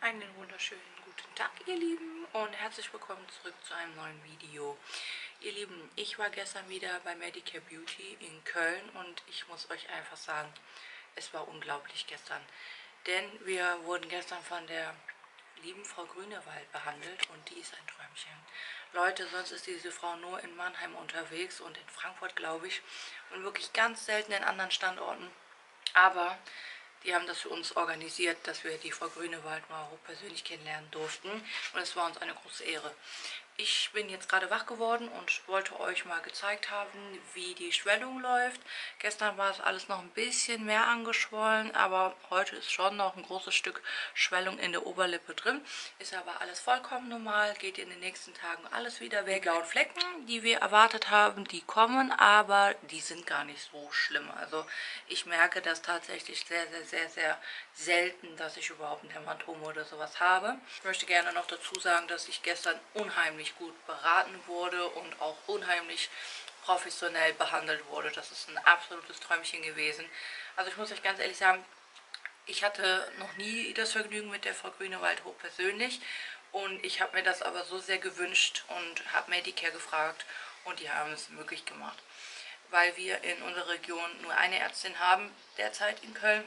Einen wunderschönen guten Tag, ihr Lieben, und herzlich willkommen zurück zu einem neuen Video. Ihr Lieben, ich war gestern wieder bei Medicare Beauty in Köln und ich muss euch einfach sagen, es war unglaublich gestern. Denn wir wurden gestern von der lieben Frau Grünewald behandelt und die ist ein Träumchen. Leute, sonst ist diese Frau nur in Mannheim unterwegs und in Frankfurt, glaube ich, und wirklich ganz selten in anderen Standorten. Aber die haben das für uns organisiert, dass wir die Frau Grünewald mal persönlich kennenlernen durften. Und es war uns eine große Ehre. Ich bin jetzt gerade wach geworden und wollte euch mal gezeigt haben, wie die Schwellung läuft. Gestern war es alles noch ein bisschen mehr angeschwollen, aber heute ist schon noch ein großes Stück Schwellung in der Oberlippe drin. Ist aber alles vollkommen normal, geht in den nächsten Tagen alles wieder weg. Die blauen Flecken, die wir erwartet haben, die kommen, aber die sind gar nicht so schlimm. Also ich merke das tatsächlich sehr selten, dass ich überhaupt ein Hämatom oder sowas habe. Ich möchte gerne noch dazu sagen, dass ich gestern unheimlich gut beraten wurde und auch unheimlich professionell behandelt wurde. Das ist ein absolutes Träumchen gewesen. Also ich muss euch ganz ehrlich sagen, ich hatte noch nie das Vergnügen mit der Frau Grünewald hochpersönlich und ich habe mir das aber so sehr gewünscht und habe Medicare gefragt und die haben es möglich gemacht. Weil wir in unserer Region nur eine Ärztin haben derzeit in Köln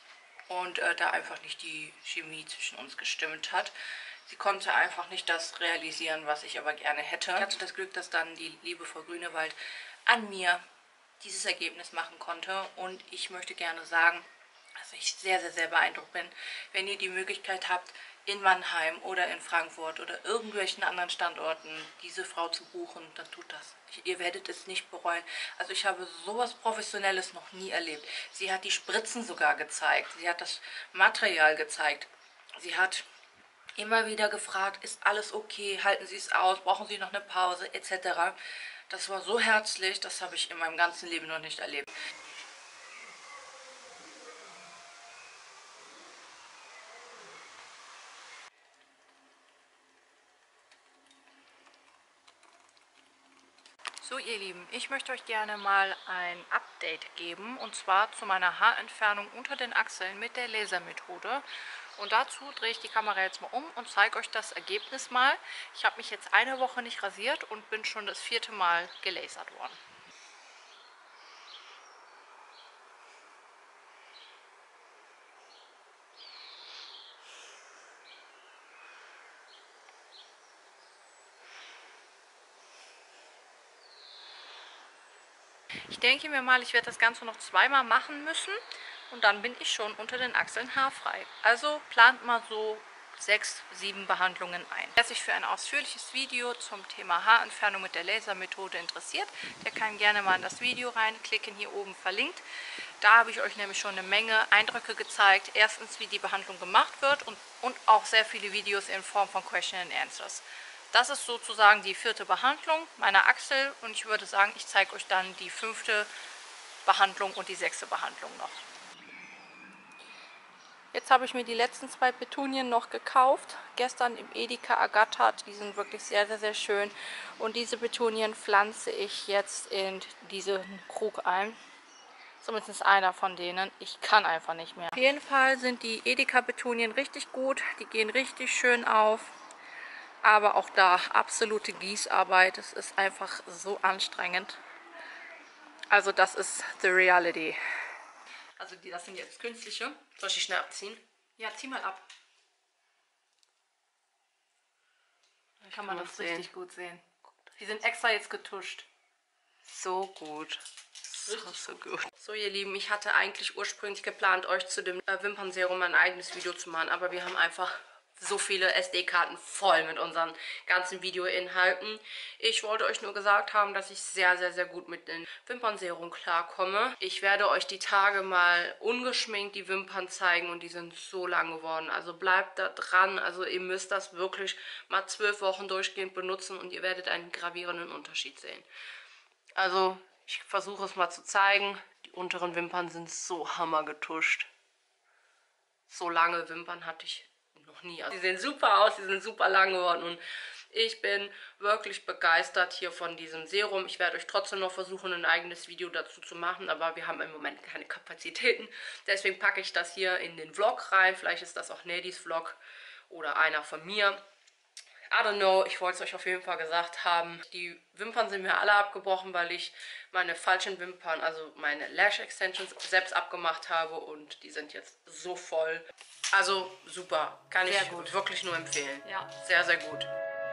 und da einfach nicht die Chemie zwischen uns gestimmt hat. Sie konnte einfach nicht das realisieren, was ich aber gerne hätte. Ich hatte das Glück, dass dann die liebe Frau Grünewald an mir dieses Ergebnis machen konnte. Und ich möchte gerne sagen, dass ich sehr beeindruckt bin, wenn ihr die Möglichkeit habt, in Mannheim oder in Frankfurt oder irgendwelchen anderen Standorten diese Frau zu buchen, dann tut das. Ihr werdet es nicht bereuen. Also ich habe sowas Professionelles noch nie erlebt. Sie hat die Spritzen sogar gezeigt. Sie hat das Material gezeigt. Sie hat immer wieder gefragt, ist alles okay, halten Sie es aus, brauchen Sie noch eine Pause, etc. Das war so herzlich, das habe ich in meinem ganzen Leben noch nicht erlebt. So ihr Lieben, ich möchte euch gerne mal ein Update geben, und zwar zu meiner Haarentfernung unter den Achseln mit der Lasermethode. Und dazu drehe ich die Kamera jetzt mal um und zeige euch das Ergebnis mal. Ich habe mich jetzt eine Woche nicht rasiert und bin schon das 4. Mal gelasert worden. Ich denke mir mal, ich werde das Ganze noch zweimal machen müssen und dann bin ich schon unter den Achseln haarfrei. Also plant mal so 6, 7 Behandlungen ein. Wer sich für ein ausführliches Video zum Thema Haarentfernung mit der Lasermethode interessiert, der kann gerne mal in das Video reinklicken, hier oben verlinkt. Da habe ich euch nämlich schon eine Menge Eindrücke gezeigt. Erstens, wie die Behandlung gemacht wird und auch sehr viele Videos in Form von Question and Answers. Das ist sozusagen die 4. Behandlung meiner Achsel und ich würde sagen, ich zeige euch dann die 5. Behandlung und die 6. Behandlung noch. Jetzt habe ich mir die letzten 2 Petunien noch gekauft, gestern im Edeka ergattert. Die sind wirklich sehr schön und diese Petunien pflanze ich jetzt in diesen Krug ein. Zumindest einer von denen. Ich kann einfach nicht mehr. Auf jeden Fall sind die Edeka Petunien richtig gut, die gehen richtig schön auf. Aber auch da absolute Gießarbeit. Es ist einfach so anstrengend. Also das ist the reality. Also das sind jetzt künstliche. Soll ich die schnell abziehen? Ja, zieh mal ab. Dann kann man das richtig gut sehen. Die sind extra jetzt getuscht. So gut. So gut. So ihr Lieben, ich hatte eigentlich ursprünglich geplant, euch zu dem Wimpernserum ein eigenes Video zu machen, aber wir haben einfach so viele SD-Karten voll mit unseren ganzen Videoinhalten. Ich wollte euch nur gesagt haben, dass ich sehr gut mit den Wimpernserum klarkomme. Ich werde euch die Tage mal ungeschminkt die Wimpern zeigen und die sind so lang geworden. Also bleibt da dran. Also ihr müsst das wirklich mal 12 Wochen durchgehend benutzen und ihr werdet einen gravierenden Unterschied sehen. Also ich versuche es mal zu zeigen. Die unteren Wimpern sind so hammergetuscht. So lange Wimpern hatte ich noch nie. Also die sehen super aus, die sind super lang geworden und ich bin wirklich begeistert hier von diesem Serum. Ich werde euch trotzdem noch versuchen, ein eigenes Video dazu zu machen, aber wir haben im Moment keine Kapazitäten. Deswegen packe ich das hier in den Vlog rein. Vielleicht ist das auch Nedis Vlog. oder einer von mir. I don't know, ich wollte es euch auf jeden Fall gesagt haben. Die Wimpern sind mir alle abgebrochen, weil ich meine falschen Wimpern, also meine Lash Extensions, selbst abgemacht habe und die sind jetzt so voll. Also super, kann ich wirklich nur empfehlen. Ja. Sehr, sehr gut.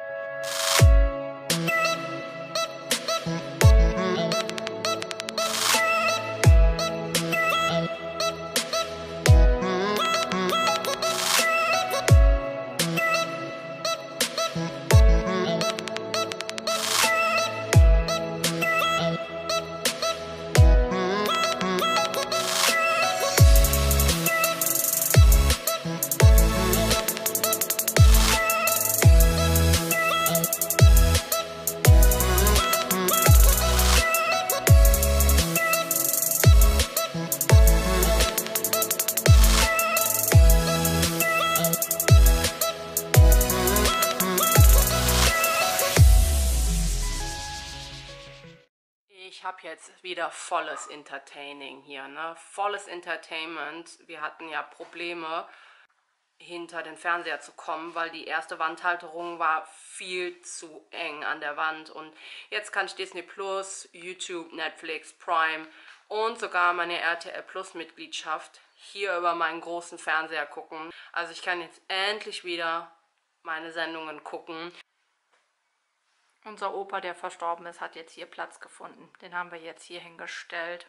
Ich habe jetzt wieder volles Entertaining hier, ne? Volles Entertainment. Wir hatten ja Probleme, hinter den Fernseher zu kommen, weil die erste Wandhalterung war viel zu eng an der Wand. Und jetzt kann ich Disney Plus, YouTube, Netflix, Prime und sogar meine RTL Plus Mitgliedschaft hier über meinen großen Fernseher gucken. Also ich kann jetzt endlich wieder meine Sendungen gucken. Unser Opa, der verstorben ist, hat jetzt hier Platz gefunden. Den haben wir jetzt hier hingestellt.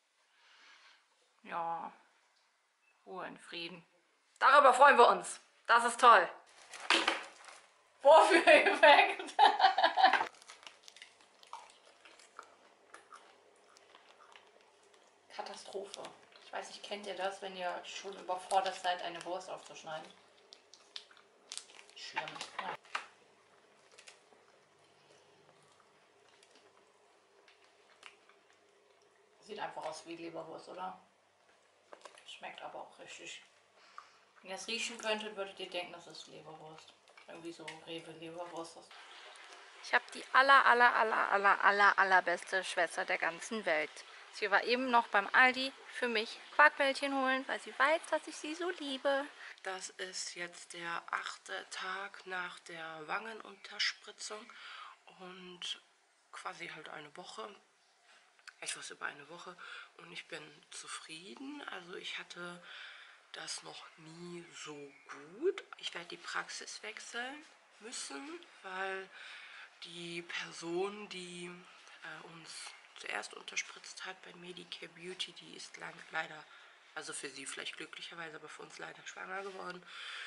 Ja, Ruhe in Frieden. Darüber freuen wir uns. Das ist toll. Vorführeffekt. Katastrophe. Ich weiß nicht, kennt ihr das, wenn ihr schon überfordert seid, eine Wurst aufzuschneiden? Schlimm. Ja. Sieht einfach aus wie Leberwurst, oder? Schmeckt aber auch richtig. Wenn ihr es riechen könntet, würdet ihr denken, das ist Leberwurst. Irgendwie so Rewe-Leberwurst. Ich habe die allerbeste Schwester der ganzen Welt. Sie war eben noch beim Aldi für mich Quarkbällchen holen, weil sie weiß, dass ich sie so liebe. Das ist jetzt der 8. Tag nach der Wangenunterspritzung und quasi halt eine Woche. Etwas über eine Woche und ich bin zufrieden. Also ich hatte das noch nie so gut. Ich werde die Praxis wechseln müssen, weil die Person, die uns zuerst unterspritzt hat bei Medicare Beauty, die ist leider, also für sie vielleicht glücklicherweise, aber für uns leider schwanger geworden.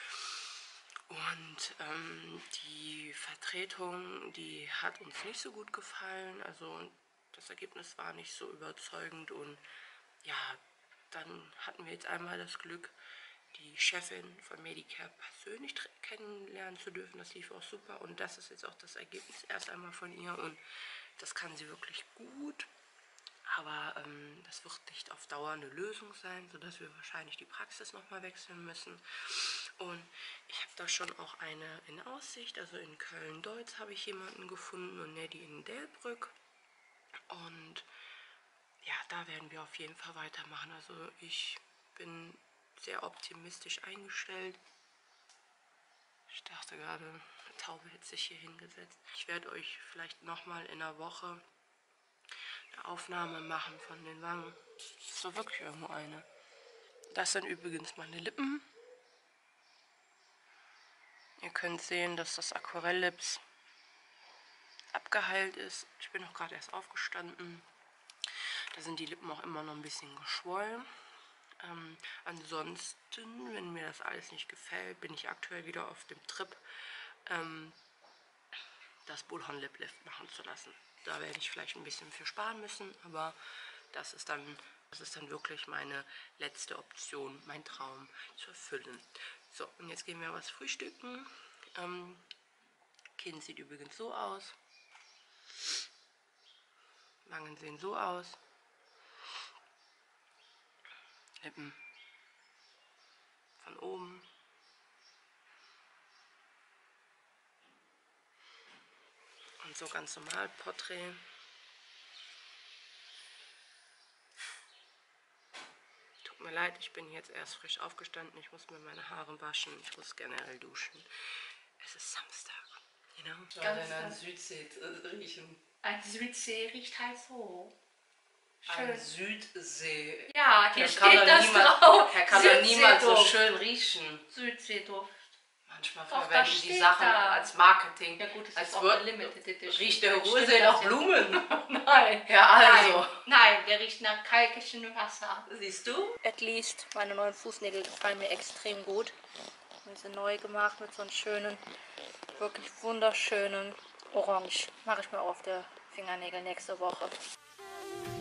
Und die Vertretung, die hat uns nicht so gut gefallen. Also das Ergebnis war nicht so überzeugend und ja, dann hatten wir jetzt einmal das Glück, die Chefin von Medicare persönlich kennenlernen zu dürfen. Das lief auch super und das ist jetzt auch das Ergebnis erst einmal von ihr und das kann sie wirklich gut. Aber das wird nicht auf Dauer eine Lösung sein, sodass wir wahrscheinlich die Praxis nochmal wechseln müssen. Und ich habe da schon auch eine in Aussicht. Also in Köln-Deutz habe ich jemanden gefunden und Neddy in Delbrück. Und ja, da werden wir auf jeden Fall weitermachen. Also ich bin sehr optimistisch eingestellt. Ich dachte gerade, eine Taube hätte sich hier hingesetzt. Ich werde euch vielleicht nochmal in einer Woche eine Aufnahme machen von den Wangen. Ist doch wirklich irgendwo eine. Das sind übrigens meine Lippen. Ihr könnt sehen, dass das Aquarelllips abgeheilt ist. Ich bin noch gerade erst aufgestanden. Da sind die Lippen auch immer noch ein bisschen geschwollen. Ansonsten, wenn mir das alles nicht gefällt, bin ich aktuell wieder auf dem Trip, das Bullhorn Lip Lift machen zu lassen. Da werde ich vielleicht ein bisschen für sparen müssen, aber das ist dann wirklich meine letzte Option, mein Traum zu erfüllen. So, und jetzt gehen wir was frühstücken. Kinn sieht übrigens so aus. Wangen sehen so aus. Lippen von oben. Und so ganz normal Porträt. Tut mir leid, ich bin jetzt erst frisch aufgestanden. Ich muss mir meine Haare waschen. Ich muss generell duschen. Es ist Samstag. You know? Ich werde in einer Südsee riechen. Ein Südsee riecht halt so. Schön. Ein Südsee. Ja, hier steht das drauf. Er kann doch niemals so schön riechen. Südseeduft. Manchmal Doch, verwenden die Sachen als Marketing. Ja gut, es als ist auch eine Limited Edition. Riecht der Ruhrsee nach Blumen? Nein. Ja, also. Nein, der riecht nach kalkischem Wasser. Siehst du? At least, meine neuen Fußnägel gefallen mir extrem gut. Und sind neu gemacht mit so einem schönen, wirklich wunderschönen Orange. Mache ich mir auch auf der Fingernägel nächste Woche.